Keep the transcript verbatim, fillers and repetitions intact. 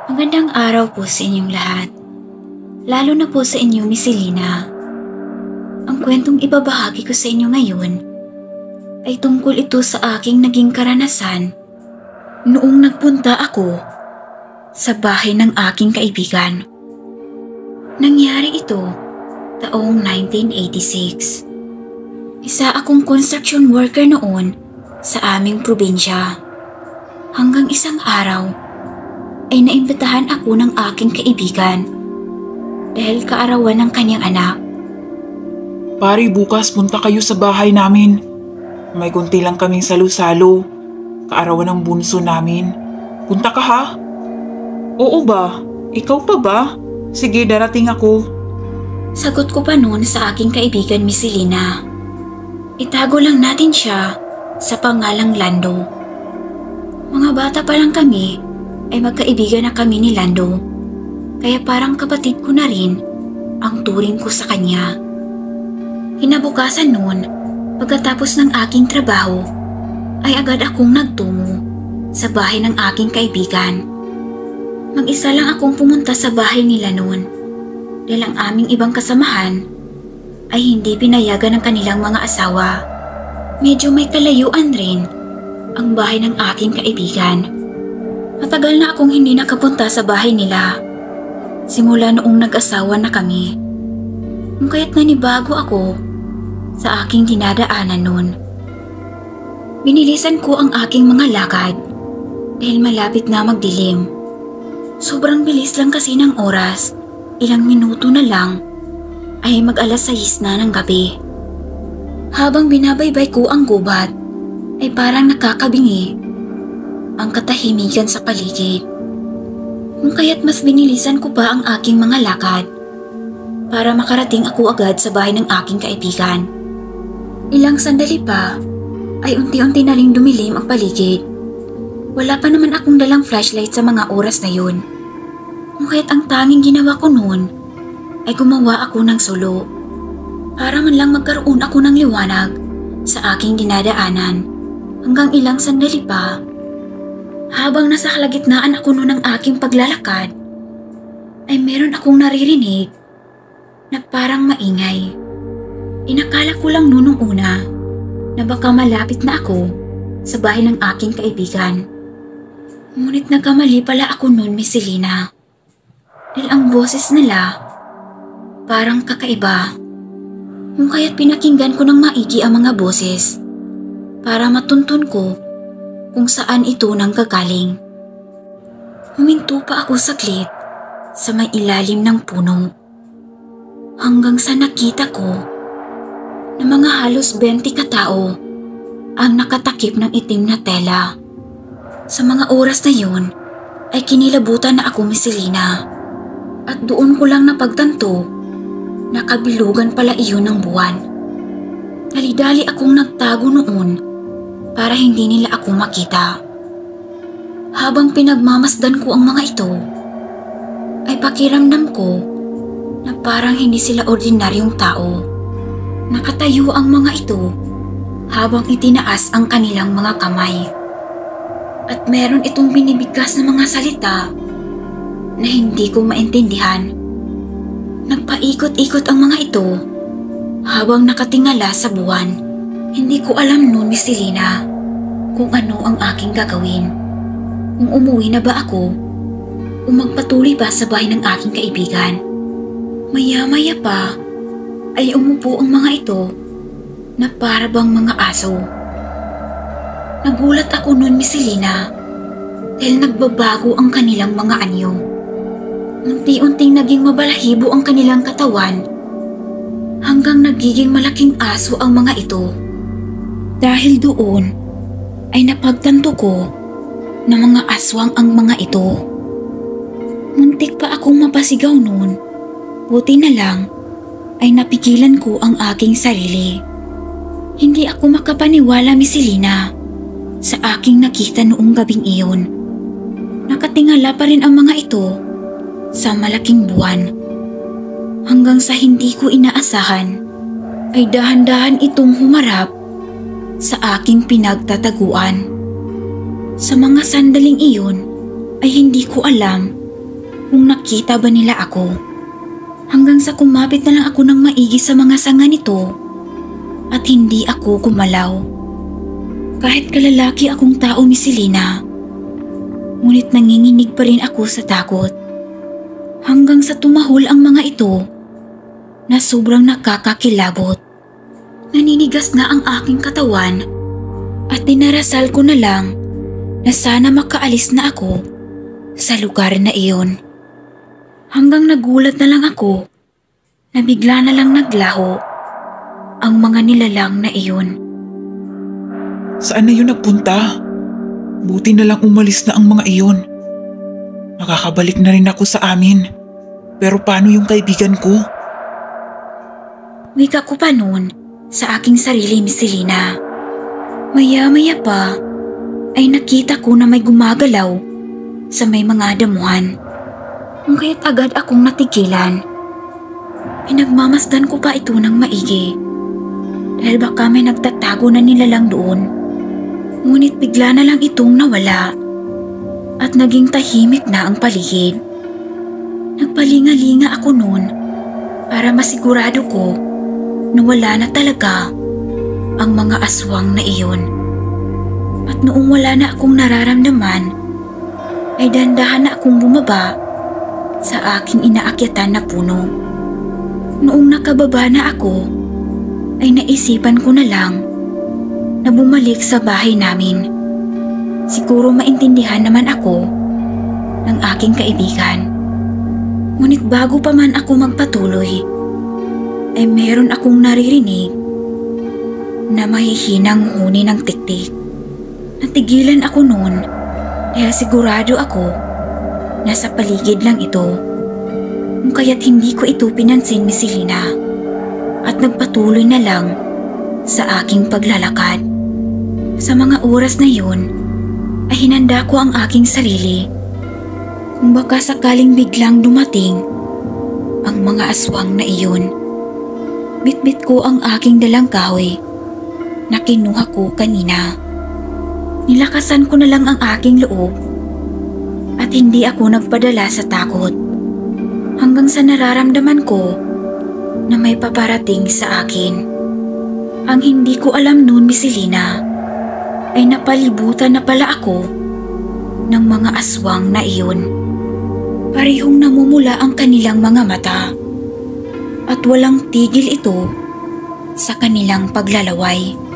Magandang araw po sa inyong lahat, lalo na po sa inyo, Miss Selena. Ang kwentong ibabahagi ko sa inyo ngayon ay tungkol ito sa aking naging karanasan noong nagpunta ako sa bahay ng aking kaibigan. Nangyari ito taong nineteen eighty-six. Isa akong construction worker noon sa aming probinsya. Hanggang isang araw ay naimbitahan ako ng aking kaibigan dahil kaarawan ng kanyang anak. Pare, bukas punta kayo sa bahay namin. May konti lang kaming salo-salo. Kaarawan ng bunso namin. Punta ka ha? Oo ba? Ikaw pa ba? Sige, darating ako. Sagot ko pa noon sa aking kaibigan, Miss Selena. Itago lang natin siya sa pangalang Lando. Mga bata pa lang kami ay magkaibigan na kami ni Lando, kaya parang kapatid ko na rin ang turing ko sa kanya. Kinabukasan noon, pagkatapos ng aking trabaho, ay agad akong nagtungo sa bahay ng aking kaibigan. Mag-isa lang akong pumunta sa bahay nila noon dahil ang aming ibang kasamahan ay hindi pinayagan ng kanilang mga asawa. Medyo may kalayuan rin ang bahay ng aking kaibigan. Matagal na akong hindi nakapunta sa bahay nila, simula noong nag-asawa na kami. Kung kaya't nanibago ako sa aking dinadaanan noon. Binilisan ko ang aking mga lakad dahil malapit na magdilim. Sobrang bilis lang kasi ng oras, ilang minuto na lang ay mag-alas sais na ng gabi. Habang binabaybay ko ang gubat ay parang nakakabingi ang katahimikan sa paligid. Kung kaya't mas binilisan ko pa ang aking mga lakad para makarating ako agad sa bahay ng aking kaibigan. Ilang sandali pa ay unti-unti na ring dumilim ang paligid. Wala pa naman akong dalang flashlight sa mga oras na yun. Kung kaya't ang tanging ginawa ko noon ay gumawa ako ng sulo para man lang magkaroon ako ng liwanag sa aking dinadaanan. Hanggang ilang sandali pa, habang nasa kalagitnaan ako noon ng aking paglalakad, ay meron akong naririnig na parang maingay. Inakala ko lang noong una na baka malapit na ako sa bahay ng aking kaibigan. Ngunit nagkamali pala ako noon, Miss Selena. Dahil ang boses nila parang kakaiba. Kung kaya't pinakinggan ko ng maigi ang mga boses para matuntun ko kung saan ito nanggagaling. Huminto pa ako saglit sa may ilalim ng puno hanggang sa nakita ko na mga halos twenty katao ang nakatakip ng itim na tela. Sa mga oras na yun ay kinilabutan na ako, Miss Selena, at doon ko lang napagtanto na kabilugan pala iyon ng buwan. Dali-dali akong nagtago noon para hindi nila ako makita. Habang pinagmamasdan ko ang mga ito, ay pakiramdam ko na parang hindi sila ordinaryong tao. Nakatayo ang mga ito habang itinaas ang kanilang mga kamay. At meron itong binibigkas na mga salita na hindi ko maintindihan. Nagpaikot-ikot ang mga ito habang nakatingala sa buwan. Hindi ko alam noon, Miss Selena, kung ano ang aking gagawin. Kung umuwi na ba ako o magpatuloy ba sa bahay ng aking kaibigan. Maya-maya pa ay umupo ang mga ito na para bang mga aso. Nagulat ako noon, Miss Selena, dahil nagbabago ang kanilang mga anyo. Unti-unting naging mabalahibo ang kanilang katawan hanggang nagiging malaking aso ang mga ito. Dahil doon ay napagtanto ko na mga aswang ang mga ito. Muntik pa akong mapasigaw noon. Buti na lang ay napigilan ko ang aking sarili. Hindi ako makapaniwala, Miss Selena, sa aking nakita noong gabing iyon. Nakatingala pa rin ang mga ito sa malaking buwan. Hanggang sa hindi ko inaasahan ay dahan-dahan itong humarap sa aking pinagtataguan. Sa mga sandaling iyon ay hindi ko alam kung nakita ba nila ako. Hanggang sa kumapit na lang ako ng maigi sa mga sanga nito at hindi ako gumalaw. Kahit kalalaki akong tao, Miss Selena, ngunit nanginginig pa rin ako sa takot. Hanggang sa tumahol ang mga ito na sobrang nakakakilabot. Naninigas na ang aking katawan at dinarasal ko na lang na sana makaalis na ako sa lugar na iyon. Hanggang nagulat na lang ako na bigla na lang naglaho ang mga nilalang na iyon. Saan na yun nagpunta? Buti na lang umalis na ang mga iyon. Makakabalik na rin ako sa amin. Pero paano yung kaibigan ko? Wika ko pa noon sa aking sarili, Miss Selena. Maya-maya pa ay nakita ko na may gumagalaw sa may mga damuhan. Kung kaya't agad akong natigilan. Pinagmamasdan ko pa ito ng maigi dahil baka may nagtatago na nilalang doon. Ngunit bigla na lang itong nawala at naging tahimik na ang paligid. Nagpalinga-linga ako noon para masigurado ko na wala na talaga ang mga aswang na iyon. At noong wala na akong nararamdaman, ay dahan-dahan na akong bumaba sa aking inaakyatan na puno. Noong nakababa na ako, ay naisipan ko na lang na bumalik sa bahay namin. Siguro maintindihan naman ako ng aking kaibigan. Ngunit bago pa man ako magpatuloy, ay meron akong naririnig na mahihinang huni ng tiktik. Natigilan ako noon dahil sigurado ako nasa paligid lang ito. Kung kaya't hindi ko ito pinansin, Miss Selena, at nagpatuloy na lang sa aking paglalakad. Sa mga oras na yun, ay hinanda ko ang aking sarili. Kung baka sakaling biglang dumating ang mga aswang na iyon. Bitbit ko ang aking dalang kahoy na kinuha ko kanina. Nilakasan ko na lang ang aking loob at hindi ako nagpadala sa takot hanggang sa nararamdaman ko na may paparating sa akin. Ang hindi ko alam noon, Miss Selena, ay napalibutan na pala ako ng mga aswang na iyon. Parehong namumula ang kanilang mga mata at walang tigil ito sa kanilang paglalaway.